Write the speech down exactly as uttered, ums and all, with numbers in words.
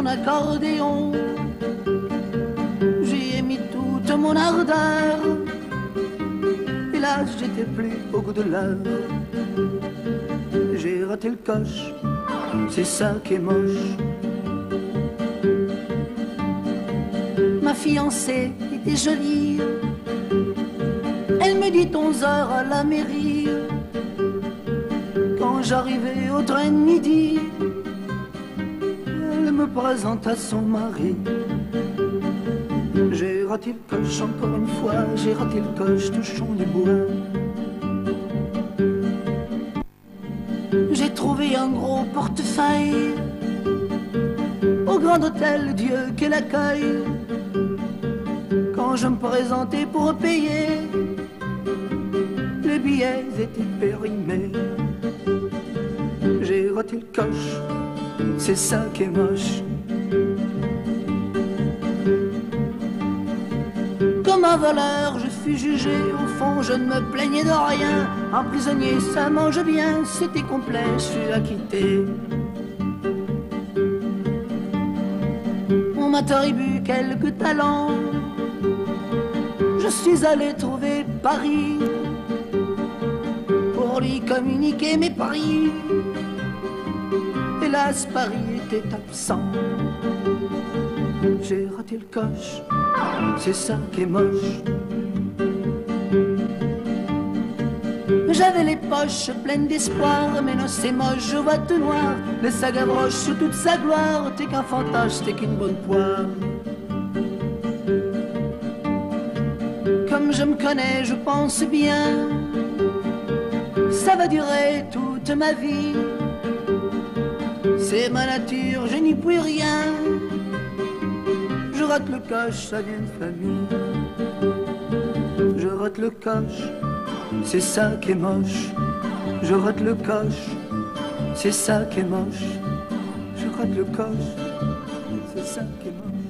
mon accordéon. J'y ai mis toute mon ardeur. Hélas, j'étais plus au goût de l'heure. J'ai raté le coche, c'est ça qui est moche. Ma fiancée était jolie. Elle me dit onze heures à la mairie. Quand j'arrivais au train de midi, elle me présenta son mari. J'ai raté le coche encore une fois, j'ai raté le coche touchant du bois. J'ai trouvé un gros portefeuille au grand hôtel, Dieu qu'elle accueille. Quand je me présentais pour payer, les billets étaient périmés. J'ai raté le coche, c'est ça qui est moche. Comme un voleur, je fus jugé. Au fond, je ne me plaignais de rien. Un prisonnier, ça mange bien. C'était complet, je suis acquitté. On m'attribue quelques talents. Je suis allé trouver Paris pour lui communiquer mes paris. Hélas, Paris était absent. J'ai raté le coche, c'est ça qui est moche. J'avais les poches pleines d'espoir, mais non c'est moche, je vois tout noir. Le sac à broche sous toute sa gloire, t'es qu'un fantoche, t'es qu'une bonne poire. Comme je me connais, je pense bien, ça va durer toute ma vie. C'est ma nature, je n'y puis rien. Je rate le coche, ça vient de famille. Je rate le coche, c'est ça qui est moche. Je rate le coche, c'est ça qui est moche. Je rate le coche, c'est ça qui est moche.